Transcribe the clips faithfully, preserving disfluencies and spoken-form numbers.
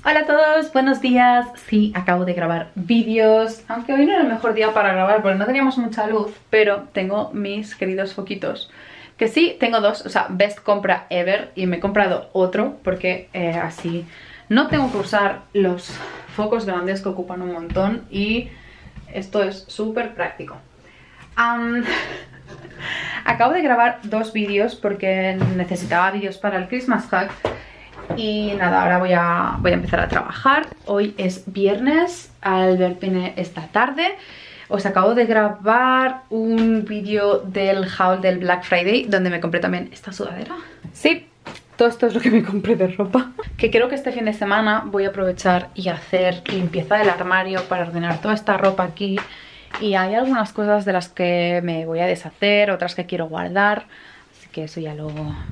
Hola a todos, buenos días. Sí, acabo de grabar vídeos, aunque hoy no era el mejor día para grabar porque no teníamos mucha luz, pero tengo mis queridos foquitos. Que sí, tengo dos, o sea, best compra ever, y me he comprado otro porque eh, así no tengo que usar los focos grandes que ocupan un montón y esto es súper práctico. Um, acabo de grabar dos vídeos porque necesitaba vídeos para el Christmas hack. Y nada, ahora voy a, voy a empezar a trabajar. Hoy es viernes, Albert viene esta tarde. Os acabo de grabar un vídeo del haul del Black Friday, donde me compré también esta sudadera. Sí, todo esto es lo que me compré de ropa. Que creo que este fin de semana voy a aprovechar y hacer limpieza del armario para ordenar toda esta ropa aquí. Y hay algunas cosas de las que me voy a deshacer, otras que quiero guardar. Así que eso ya lo...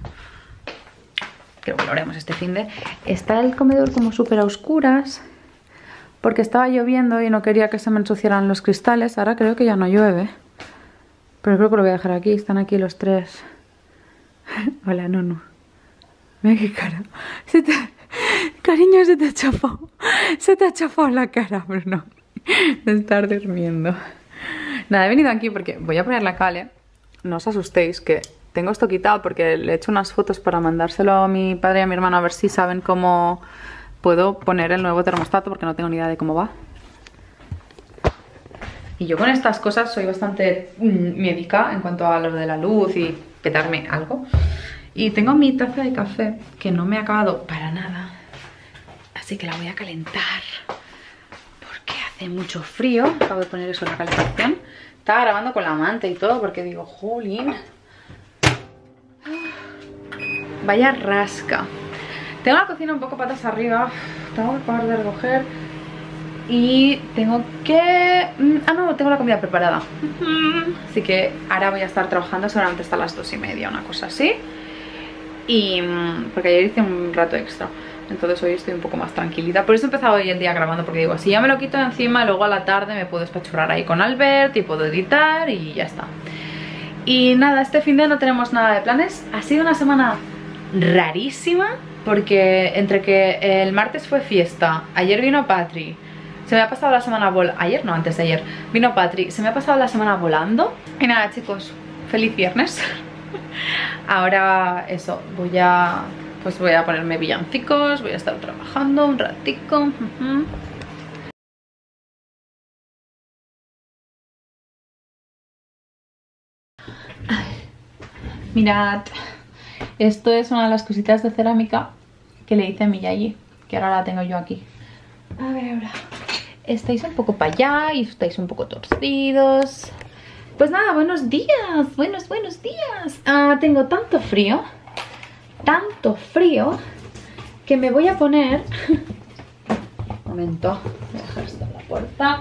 creo que lo haremos este finde. Está el comedor como súper a oscuras porque estaba lloviendo y no quería que se me ensuciaran los cristales. Ahora creo que ya no llueve, pero creo que lo voy a dejar aquí. Están aquí los tres. Hola, Nunu. Mira qué cara. Se te... Cariño, se te ha chafado. Se te ha chafado la cara, Bruno, de estar durmiendo. Nada, he venido aquí porque voy a poner la cale. No os asustéis que tengo esto quitado porque le he hecho unas fotos para mandárselo a mi padre y a mi hermano a ver si saben cómo puedo poner el nuevo termostato, porque no tengo ni idea de cómo va. Y yo con estas cosas soy bastante mm, médica en cuanto a lo de la luz y petarme algo. Y tengo mi taza de café que no me ha acabado para nada, así que la voy a calentar porque hace mucho frío. Acabo de poner eso en la calefacción. Estaba grabando con la manta y todo porque digo, jolín, vaya rasca. Tengo la cocina un poco patas arriba. Tengo que acabar de recoger. Y tengo que... Ah, no, tengo la comida preparada. Así que ahora voy a estar trabajando seguramente hasta las dos y media, una cosa así. Y... porque ayer hice un rato extra, entonces hoy estoy un poco más tranquilita. Por eso he empezado hoy el día grabando, porque digo, si ya me lo quito de encima, luego a la tarde me puedo espachurrar ahí con Albert y puedo editar y ya está. Y nada, este fin de no tenemos nada de planes. Ha sido una semana rarísima porque entre que el martes fue fiesta, ayer vino Patri, se me ha pasado la semana volando. Ayer no, antes de ayer vino Patri, se me ha pasado la semana volando. Y nada, chicos, feliz viernes. Ahora eso, voy a... pues voy a ponerme villancicos, voy a estar trabajando un ratico. uh-huh. Mirad, esto es una de las cositas de cerámica que le hice a mi Yayi, que ahora la tengo yo aquí. A ver, ahora estáis un poco para allá y estáis un poco torcidos. Pues nada, buenos días, buenos, buenos días. Ah, tengo tanto frío, tanto frío, que me voy a poner... Un momento, voy a dejar esto en la puerta.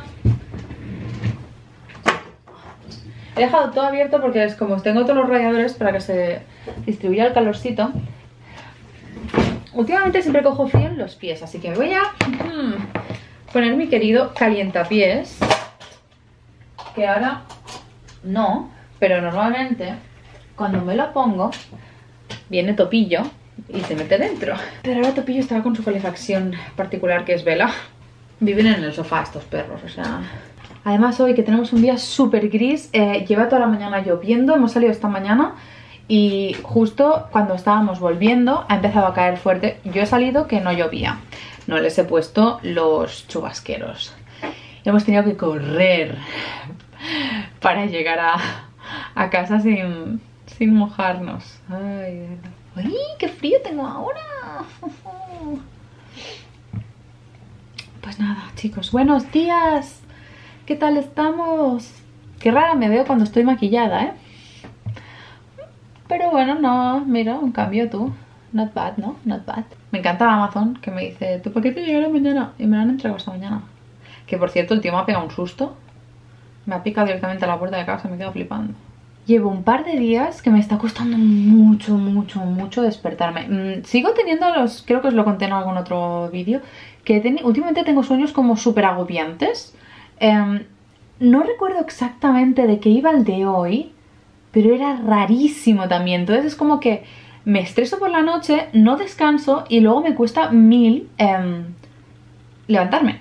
He dejado todo abierto porque es como tengo todos los radiadores para que se distribuya el calorcito. Últimamente siempre cojo frío en los pies, así que me voy a mm, poner mi querido calientapiés, que ahora no, pero normalmente cuando me lo pongo viene Topillo y se mete dentro. Pero ahora Topillo estaba con su calefacción particular, que es vela. Viven en el sofá estos perros, o sea... Además hoy que tenemos un día súper gris, eh, lleva toda la mañana lloviendo, hemos salido esta mañana y justo cuando estábamos volviendo ha empezado a caer fuerte. Yo he salido que no llovía, no les he puesto los chubasqueros. Hemos tenido que correr para llegar a, a casa sin, sin mojarnos. Ay, ¡ay, qué frío tengo ahora! Pues nada, chicos, buenos días. ¿Qué tal estamos? Qué rara me veo cuando estoy maquillada, ¿eh? Pero bueno, no, mira, un cambio tú. Not bad, ¿no? Not bad. Me encanta Amazon, que me dice, ¿tu paquete llegará mañana? Y me lo han entregado esta mañana. Que por cierto, el tío me ha pegado un susto. Me ha picado directamente a la puerta de casa, me he quedado flipando. Llevo un par de días que me está costando mucho, mucho, mucho despertarme. Mm, sigo teniendo los... creo que os lo conté en algún otro vídeo, que ten, últimamente tengo sueños como súper agobiantes. Um, no recuerdo exactamente de qué iba el de hoy, pero era rarísimo también. Entonces es como que me estreso por la noche, no descanso y luego me cuesta mil um, levantarme.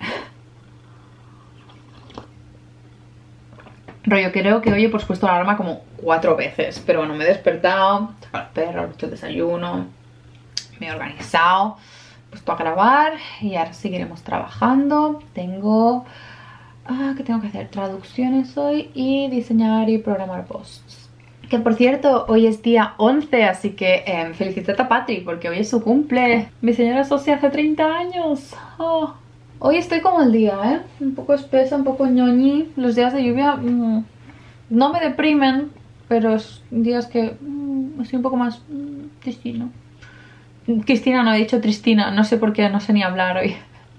Rollo, creo que hoy he pospuesto la alarma como cuatro veces. Pero bueno, me he despertado, saco al perro, he hecho el desayuno, me he organizado, puesto a grabar y ahora seguiremos trabajando. Tengo... Ah, ¿qué tengo que hacer? Traducciones hoy y diseñar y programar posts. Que por cierto, hoy es día once, así que eh, felicité a Patri porque hoy es su cumple. Mi señora socia hace treinta años. Oh. Hoy estoy como el día, ¿eh? Un poco espesa, un poco ñoñi. Los días de lluvia mmm, no me deprimen, pero es días que mmm, estoy un poco más mmm, Cristina. Cristina no, he dicho Tristina. No sé por qué, no sé ni hablar hoy.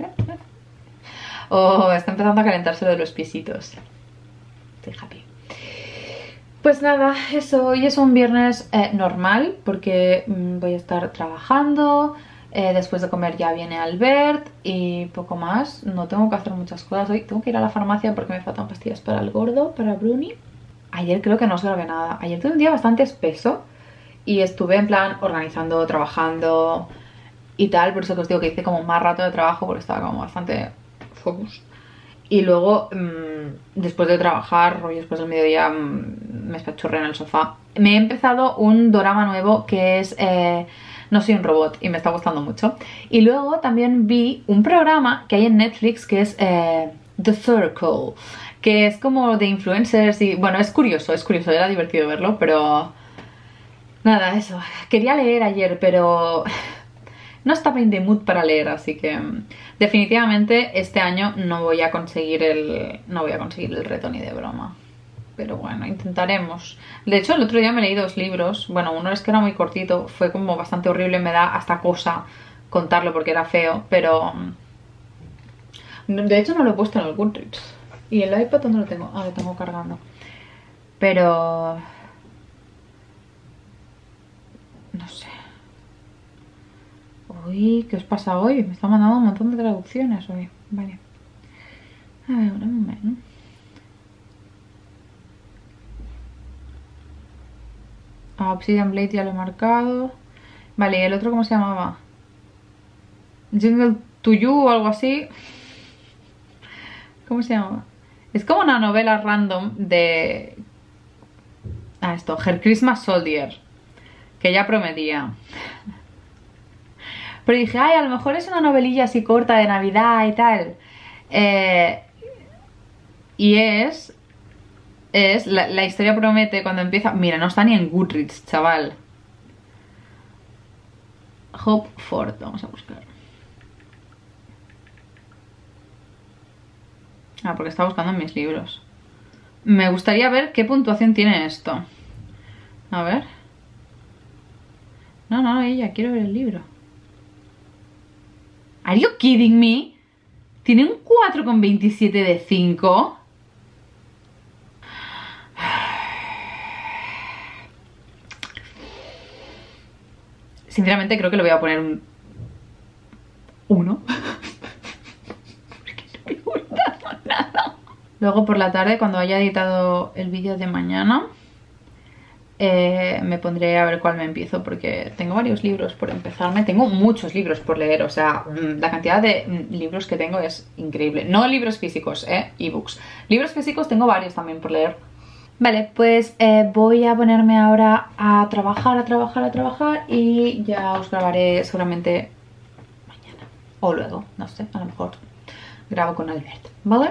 Oh, está empezando a calentarse lo de los piecitos. Estoy happy. Pues nada, eso. Hoy es un viernes eh, normal porque mmm, voy a estar trabajando. Eh, después de comer ya viene Albert y poco más. No tengo que hacer muchas cosas hoy. Tengo que ir a la farmacia porque me faltan pastillas para el gordo, para Bruni. Ayer creo que no os grabé nada. Ayer tuve un día bastante espeso y estuve en plan organizando, trabajando y tal. Por eso que os digo que hice como más rato de trabajo porque estaba como bastante focus. Y luego, mmm, después de trabajar, y después del mediodía, mmm, me espachurré en el sofá. Me he empezado un dorama nuevo que es... Eh, No soy un robot y me está gustando mucho. Y luego también vi un programa que hay en Netflix que es eh, The Circle, que es como de influencers y... Bueno, es curioso, es curioso, era divertido verlo, pero... Nada, eso. Quería leer ayer, pero... No estaba in the mood para leer, así que... Definitivamente este año no voy a conseguir el... No voy a conseguir el reto ni de broma. Pero bueno, intentaremos. De hecho, el otro día me leí dos libros. Bueno, uno es que era muy cortito. Fue como bastante horrible. Me da hasta cosa contarlo porque era feo. Pero... De hecho, no lo he puesto en el Goodreads. ¿Y el iPad dónde lo tengo? Ah, lo tengo cargando. Pero... No sé. Uy, ¿qué os pasa hoy? Me está mandando un montón de traducciones hoy. Vale. A ver, un momento. Ah, Obsidian Blade ya lo he marcado. Vale, ¿y el otro cómo se llamaba? Jingle to You o algo así. ¿Cómo se llama? Es como una novela random de... Ah, esto, Her Christmas Soldier. Que ya prometía. Pero dije, ay, a lo mejor es una novelilla así corta de Navidad y tal. Eh, y es... Es... La, la historia promete cuando empieza... Mira, no está ni en Goodreads, chaval. Hope Ford, vamos a buscar. Ah, porque está buscando en mis libros. Me gustaría ver qué puntuación tiene esto. A ver. No, no, ella, quiero ver el libro. ¿Are you kidding me? ¿Tiene un cuatro coma veintisiete de cinco? Sinceramente creo que le voy a poner un uno. Porque no me gusta nada. Luego por la tarde, cuando haya editado el vídeo de mañana, eh, me pondré a ver cuál me empiezo, porque tengo varios libros por empezarme. Tengo muchos libros por leer, o sea, la cantidad de libros que tengo es increíble. No libros físicos, eh, ebooks. Libros físicos tengo varios también por leer. Vale, pues eh, voy a ponerme ahora a trabajar, a trabajar, a trabajar y ya os grabaré seguramente mañana o luego, no sé, a lo mejor grabo con Albert, ¿vale?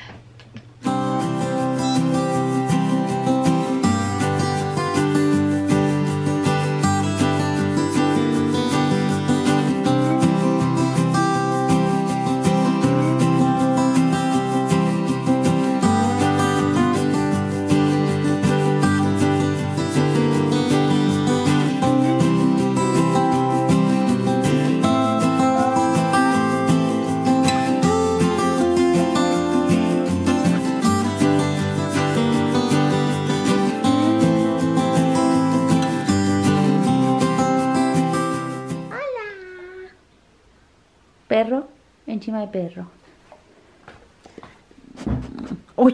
Perro encima de perro. Uy,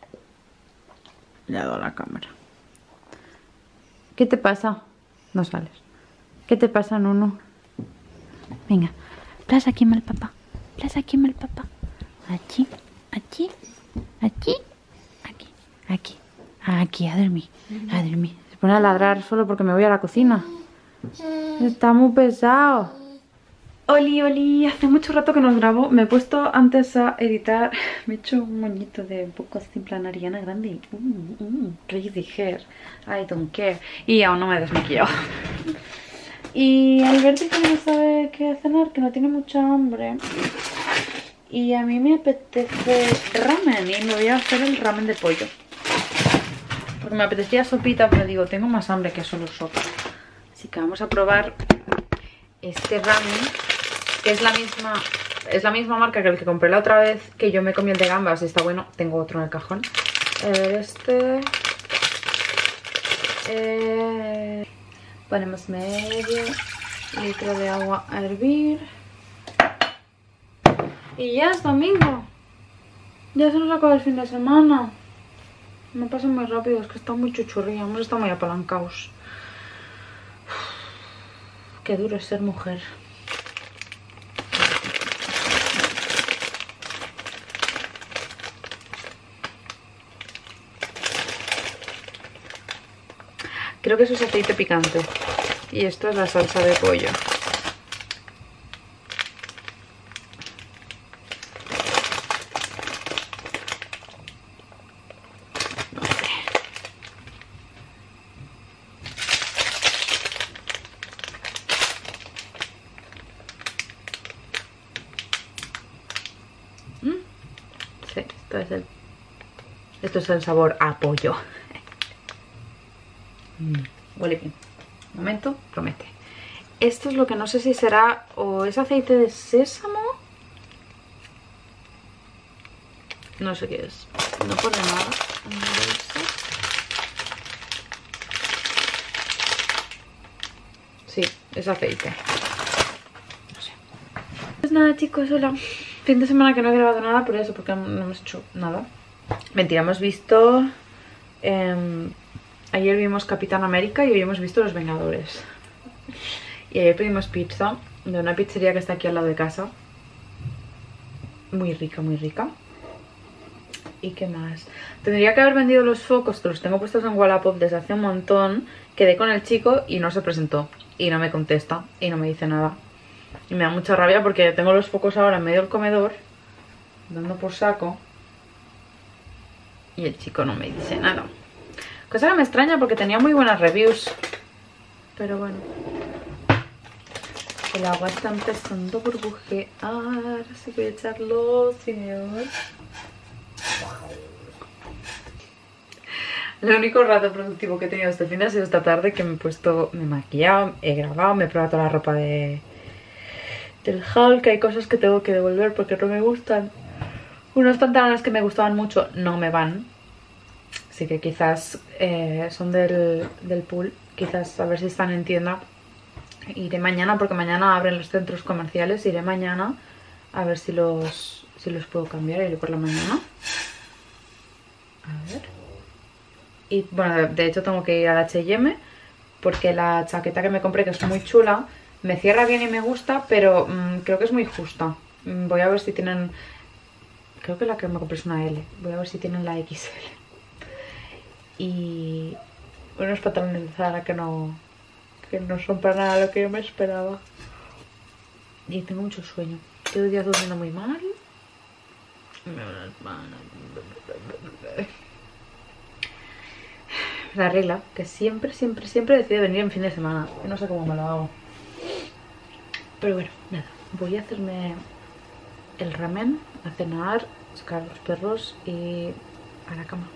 le ha dado la cámara. ¿Qué te pasa? No sales. ¿Qué te pasa, Nuno? Venga, plaza aquí mal papá. hablas aquí mal, papá. Aquí, aquí, aquí, aquí, aquí, aquí, a dormir, a dormir. Se pone a ladrar solo porque me voy a la cocina. Está muy pesado. Oli, oli, hace mucho rato que nos grabo. Me he puesto antes a editar. Me he hecho un moñito de un poco así en plan Ariana Grande. Mm, mm, crazy hair. I don't care. Y aún no me he desmaquillado. Y Alberto que no sabe qué cenar, que no tiene mucha hambre. Y a mí me apetece ramen. Y me voy a hacer el ramen de pollo. Porque me apetecía sopita, pero digo, tengo más hambre que solo sopa. Así que vamos a probar este ramen. Que es la misma, es la misma marca que el que compré la otra vez, que yo me comí el de gambas y está bueno. Tengo otro en el cajón. A ver, este... Eh, ponemos medio litro de agua a hervir. Y ya es domingo. Ya se nos acaba el fin de semana. Me pasa muy rápido, es que está muy chuchurría. Hemos estado muy apalancados. Uf, qué duro es ser mujer. Creo que eso es aceite picante. Y esto es la salsa de pollo. No sé. ¿Mm? Sí, esto es el... Esto es el sabor a pollo. Mm, huele bien. Un momento, promete. Esto es lo que no sé si será o es aceite de sésamo. No sé qué es. No pone nada. Sí, es aceite. No sé. Pues nada, chicos, hola. Fin de semana que no he grabado nada por eso, porque no hemos hecho nada. Mentira, hemos visto... Eh, Ayer vimos Capitán América y hoy hemos visto Los Vengadores. Y ayer pedimos pizza de una pizzería que está aquí al lado de casa. Muy rica, muy rica. ¿Y qué más? Tendría que haber vendido los focos, que los tengo puestos en Wallapop desde hace un montón. Quedé con el chico y no se presentó. Y no me contesta y no me dice nada. Y me da mucha rabia porque tengo los focos ahora en medio del comedor, dando por saco. Y el chico no me dice nada. Cosa que me extraña porque tenía muy buenas reviews. Pero bueno. El agua está empezando a burbujear. Así que voy a echar los fideos. Lo único rato productivo que he tenido este fin ha sido esta tarde, que me he puesto, me he maquillado, he grabado, me he probado toda la ropa de del haul, que hay cosas que tengo que devolver porque no me gustan. Unos pantalones que me gustaban mucho no me van. Así que quizás eh, son del, del pool. Quizás a ver si están en tienda. Iré mañana porque mañana abren los centros comerciales. Iré mañana a ver si los, si los puedo cambiar. Iré por la mañana. A ver. Y bueno, de hecho tengo que ir al H y M porque la chaqueta que me compré, que es muy chula, me cierra bien y me gusta, pero mmm, creo que es muy justa. Mm, voy a ver si tienen... Creo que la que me compré es una L. Voy a ver si tienen la equis ele. Y unos pantalones de Zara que no que no son para nada lo que yo me esperaba. Y tengo mucho sueño. Llevo días durmiendo muy mal. La regla, que siempre, siempre, siempre decide venir en fin de semana. Yo no sé cómo me lo hago. Pero bueno, nada. Voy a hacerme el ramen, a cenar, sacar a los perros y a la cama.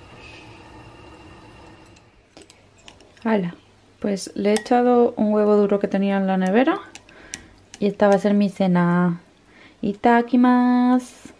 Hala, pues le he echado un huevo duro que tenía en la nevera y esta va a ser mi cena. Itakimasu.